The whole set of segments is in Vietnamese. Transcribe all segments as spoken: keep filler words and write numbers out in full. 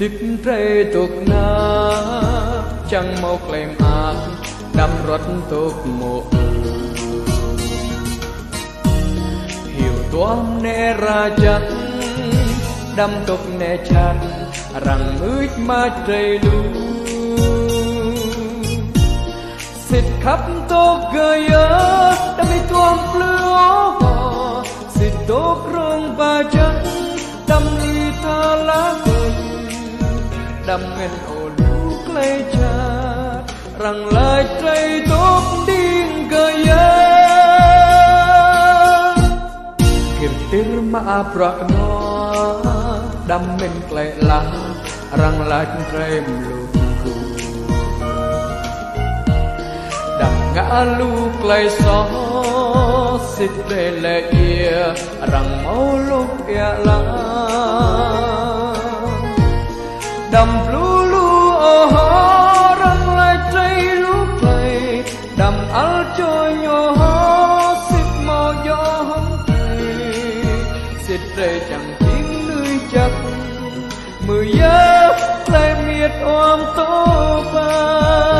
tích rây tục na chẳng mau claim ác đâm rót tục mộ hiểu toán nè ra chắc đâm tục nè chặt rằng ướt mà trời lu xịt khắp tốt gơi ớt đâm đi tuôn lửa xịt tốt rong ba chân đâm đi tha lá cười đâm men ô lú lấy chặt rằng lại trời tốt điên gơi ớt kịp tir mà bạc nó đâm men clay lá rằng lại trời lục ngã lúc lại gió xịt về lệ ia rằng máu lúc ia la đầm lu lu ô hó rằng lại trái lúc lại đầm al cho nhỏ xịt màu gió hông thầy xịt về chẳng tiếng nơi chắc mười giấc lại miệt ôm tô ba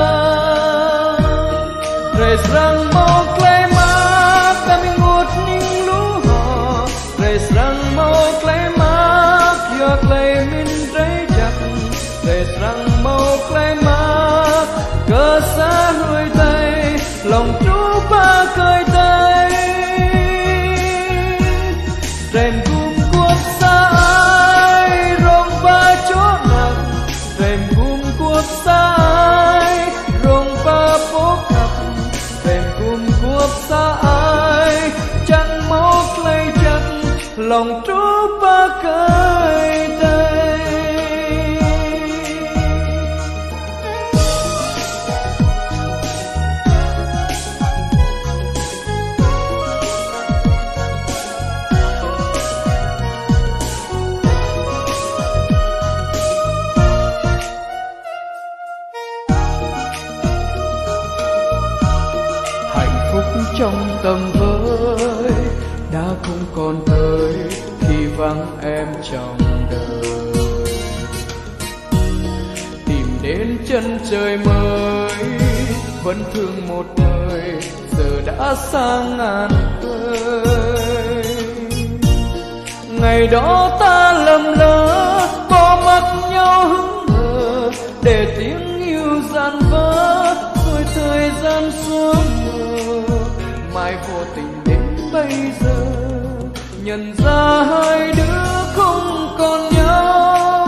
rang mau clay ma kami ngut ning lu ho rang mau clay ma kia clay min rây chắc rang mau clay ma cơ xa hơi tay lòng chú ba cơi tay rèn cung cuốc xa ai rong ba chỗ nặng rèn cung cuốc xa ai rong ba phố khắp cùng cuộc xa ai chẳng máu clay chắc lòng trú ba cơi tay trong tầm với đã không còn tới khi vắng em trong đời tìm đến chân trời mới vẫn thương một đời giờ đã xa ngàn khơi ngày đó ta lầm lỡ bỏ mặc nhau hững hờ để tiếng yêu gian vỡ rồi thời gian xuống mai vô tình đến bây giờ nhận ra hai đứa không còn nhau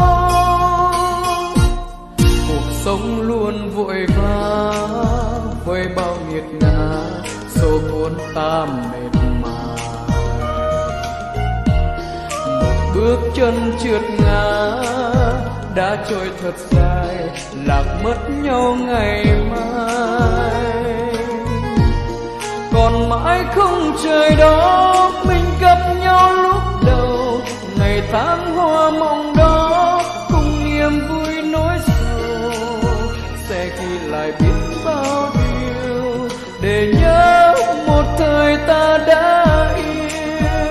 cuộc sống luôn vội vã với bao nghiệt ngã số cuốn ta mệt mỏi một bước chân trượt ngã đã trôi thật dài lạc mất nhau ngày mai còn mãi không trời đó mình gặp nhau lúc đầu ngày tháng hoa mộng đó cùng niềm vui nỗi sầu sẽ ghi lại biết bao điều để nhớ một thời ta đã yêu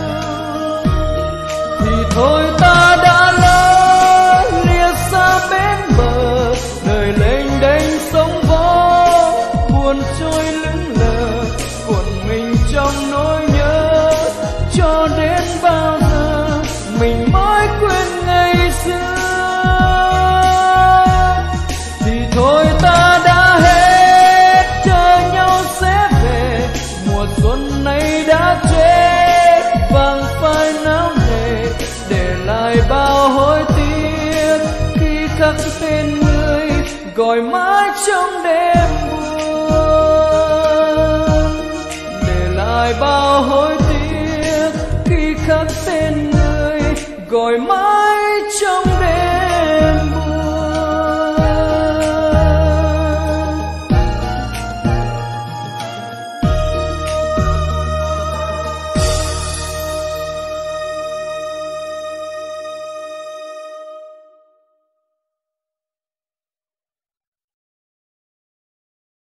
thì thôi ta đã lớn lìa xa bên bờ đời lênh đênh sóng vó buồn trôi lững lờ trong nỗi nhớ cho đến bao giờ mình mới quên ngày xưa thì thôi ta đã hết chờ nhau sẽ về mùa xuân này đã chết vàng phai náo nề để lại bao hối tiếc khi khắc tên người gọi mãi trong đêm bao hối tiếc khi khắc tên người gọi mãi